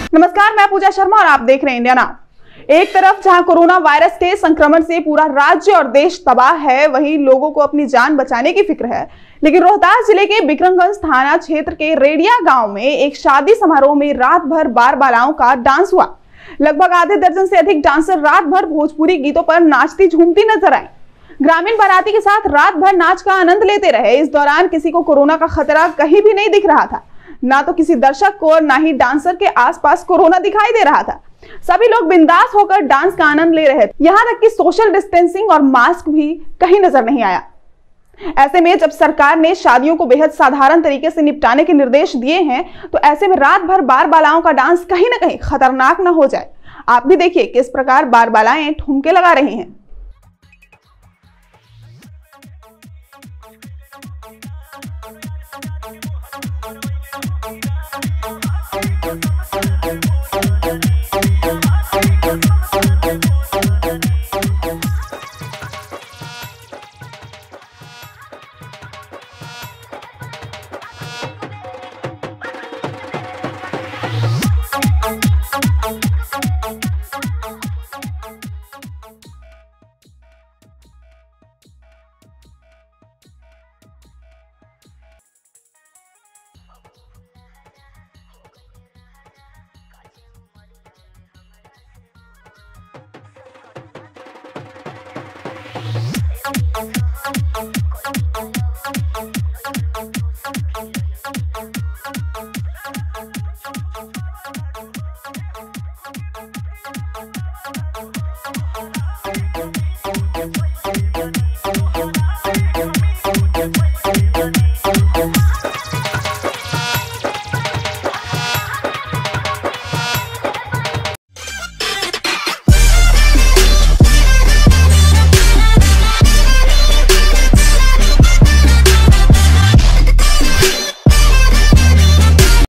नमस्कार, मैं पूजा शर्मा और आप देख रहे हैं इंडिया नाउ। एक तरफ जहां कोरोना वायरस के संक्रमण से पूरा राज्य और देश तबाह है, वहीं लोगों को अपनी जान बचाने की फिक्र है। लेकिन रोहतास जिले के बिक्रमगंज थाना क्षेत्र के रेडिया गांव में एक शादी समारोह में रात भर बार बालाओं का डांस हुआ। लगभग आधे दर्जन से अधिक डांसर रात भर भोजपुरी गीतों पर नाचती झूमती नजर आई। ग्रामीण बाराती के साथ रात भर नाच का आनंद लेते रहे। इस दौरान किसी को कोरोना का खतरा कहीं भी नहीं दिख रहा था। ना तो किसी दर्शक को और ना ही डांसर के आसपास कोरोना दिखाई दे रहा था। सभी लोग बिंदास होकर डांस का आनंद ले रहे थे। यहाँ तक कि सोशल डिस्टेंसिंग और मास्क भी कहीं नजर नहीं आया। ऐसे में जब सरकार ने शादियों को बेहद साधारण तरीके से निपटाने के निर्देश दिए हैं, तो ऐसे में रात भर बार बालाओं का डांस कहीं ना कहीं खतरनाक ना हो जाए। आप भी देखिए किस प्रकार बार बालाएं ठुमके लगा रही हैं।